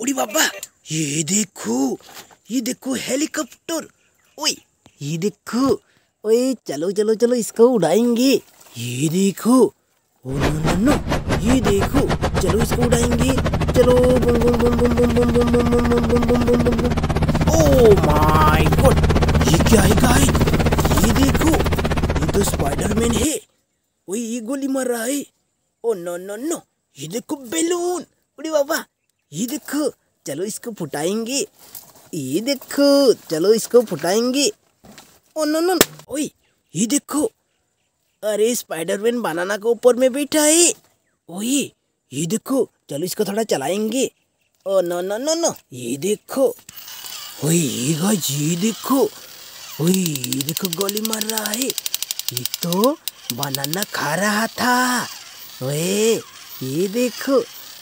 उड़ी बाबा, ये देखो हेलीकॉप्टर। ओए ये देखो, ओए चलो चलो चलो इसको उड़ाएंगे। ये देखो, ओ नो नो नो, ये देखो, चलो इसको उड़ाएंगे। चलो बम बम बम बम बम बम बम बम बम बम बम बम बम बम। ओ माय गॉड, ये क्या है गाइस? ये देखो, ये तो स्पाइडरमैन है। ओए ये गोली मार रहा है। ओ नो नो नो, ये देखो बैलून। उड़ी बाबा, ये देखो, चलो इसको फुटाएंगे। ये देखो, चलो इसको फुटाएंगे। ओ नो नो, ओए ये देखो, अरे स्पाइडरमैन बनाना के ऊपर में बैठा है। ओए ये देखो, चलो इसको थोड़ा चलाएंगे। Oh no no no no, ये देखो, ओए ये देखो, ओए ये देखो गोली मार रहा है। ये तो बनाना खा रहा था। ओए ये देखो,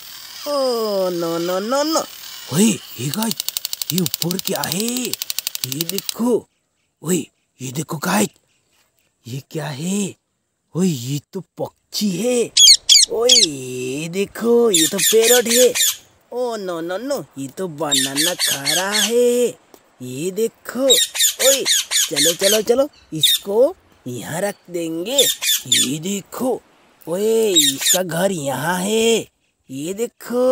oh no no no no, ओए ये ऊपर क्या है? ये देखो, ओए ये देखो गाइस, ये क्या है? ओए ये तो पक्षी है। ओए ये देखो, ये तो पैरट है। ओ नो नो नो, ये तो बनाना खा रहा है। ये देखो, ओए चलो चलो चलो इसको यहाँ रख देंगे। ये देखो, ओए इसका घर यहाँ है। ये देखो,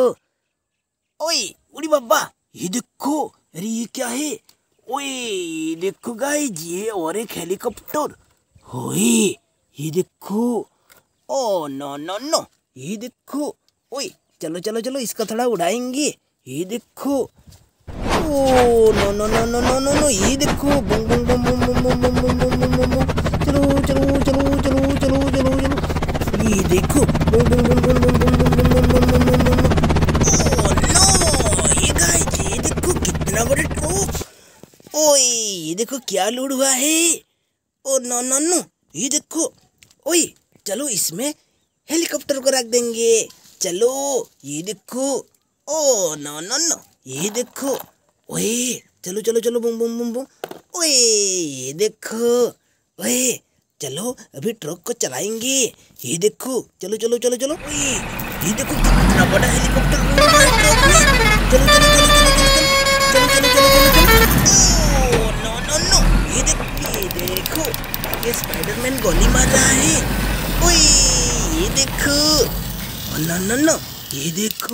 ओए उड़ी बाबा, ये देखो, अरे ये क्या है? ओए ये देखो गाइस, ये और एक हेलीकॉप्टर। ओए ये देखो, ओ नो नो नो, ये देखो, ओए चलो चलो चलो इसका थोड़ा उड़ाएंगे। ये देखो, oh no no no no no no no, ये देखो, बम बम बम बम बम बम बम बम बम बम बम बम। चलो चलो चलो चलो चलो चलो चलो, ये देखो, बम बम बम बम बम बम बम बम बम बम बम बम। ओ नो, ये गाइस, ये देखो कितना बड़ा ट्रक। ओए ये देखो क्या लोड हुआ है। ओ नो नो नो, ये देखो, ओए चलो इसमें हेलीकॉप्टर को रख देंगे। चलो ये देखो, ओ नो नो नो, ये देखो, ओए चलो चलो चलो बम बम बम बम। ओए ये देखो, ओए चलो अभी ट्रक को चलाएंगे। ये देखो, चलो चलो चलो चलो, ओए ये देखो कितना बड़ा हेलीकॉप्टर उड़ रहा है ट्रक में। चलो चलो चलो चलो चलो चलो चलो चलो चलो चलो। ओ नो नो नो, ये देखो, ये स्पाइडरमैन गोली मार रहा है। ओए ये देखो, नो नो नो, ये देखो,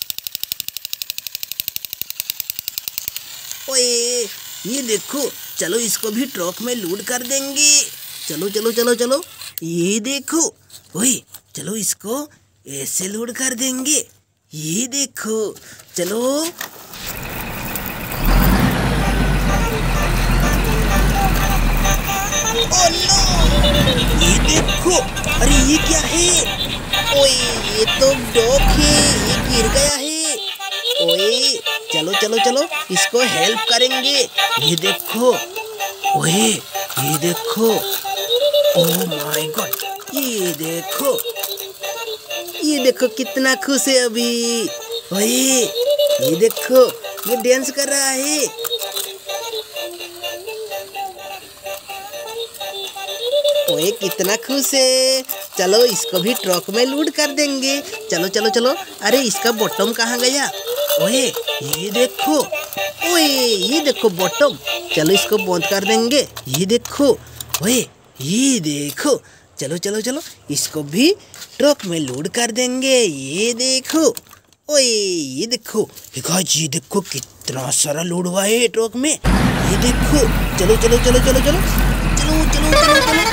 ओए ये देखो, चलो इसको भी ट्रक में लोड कर देंगे। चलो चलो चलो चलो, ये देखो, ओए चलो इसको ऐसे लोड कर देंगे। ये देखो, चलो, ओ नो, ये देखो, अरे ये क्या है? ओए ये तो डॉग है, ये गिर गया है। ओए चलो चलो चलो इसको हेल्प करेंगे। ये देखो, ओए ये देखो, ओ माय गॉड, ये देखो कितना खुश है अभी। ओए ये देखो, ये डांस कर रहा है। ओए कितना खुश है। चलो इसको भी ट्रक में लोड कर देंगे। चलो चलो चलो, अरे इसका बॉटम कहाँ गया? ओए ये देखो, ओए ये देखो बॉटम। चलो इसको बंद कर देंगे। ये देखो, ओए ये देखो, चलो चलो चलो इसको भी ट्रक में लोड कर देंगे। ये देखो, ओए ये देखो, ये देखो कितना सारा लोड हुआ है ट्रक में। ये देखो, चलो चलो चलो चलो चलो चलो चलो चलो चलो।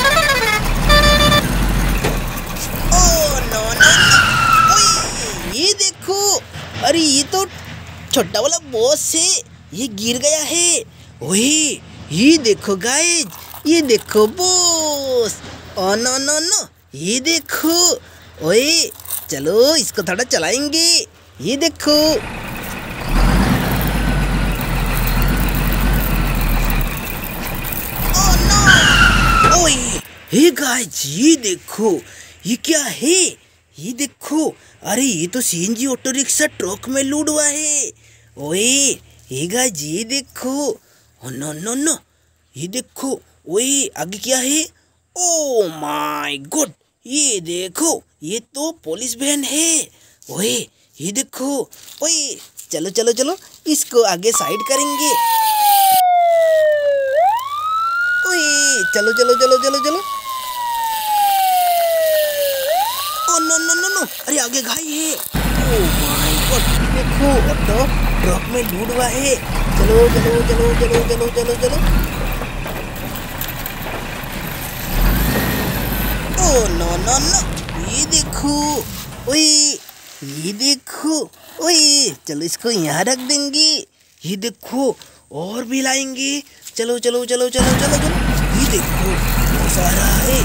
ये देखो, अरे ये तो छोटा वाला बॉस है, ये गिर गया है। ओए ये देखो गाइस, ये देखो boss. Oh no no no, ये देखो, ओए चलो इसको थोड़ा चलाएंगे। ये देखो, ओ नो, ओए हे गाइस, ये देखो, ये क्या है? ये देखो, अरे ये तो सीएनजी ऑटो रिक्शा ट्रक में लोड हुआ है। ओए ये गाइस, ये देखो, ओ नो नो नो, ये देखो, ओए आगे क्या है? ओ माय गॉड, ये देखो, ये तो पुलिस वैन है। ओए ये देखो, ओए चलो चलो चलो, इसको आगे साइड करेंगे। ओए चलो चलो चलो चलो चलो। Oh no no no no, अरे आगे घाई है। ओ माय गॉड, देखो ऑटो ट्रक में लूट हुआ है। चलो चलो चलो चलो चलो चलो चलो। ओ नो नो नो, ये देखो। ओए ये देखो। ओए चलो इसको यहाँ रख देंगे। ये देखो और भी लाएंगे। चलो चलो चलो चलो चलो चलो। ये देखो बहुत सारा है।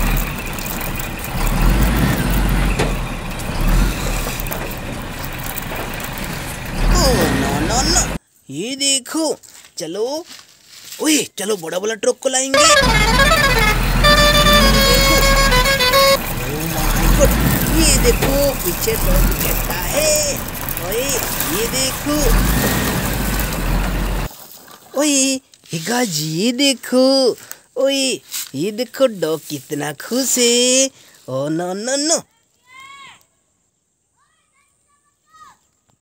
ओ नो नो नो, ये देखो। चलो ओए चलो बड़ा बड़ा ट्रक को लाएंगे। देखो ओ माय गॉड, ये देखो पीछे ट्रक कहता है। ओए ये देखो। ओए गाजी ये देखो। ओए ये देखो डॉग कितना खुश है। ओ नो नो नो,